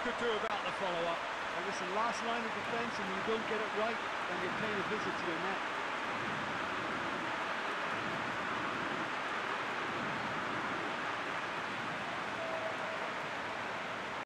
could do about the follow-up. And listen, last line of defence, and you don't get it right, then you're paying a visit to your net.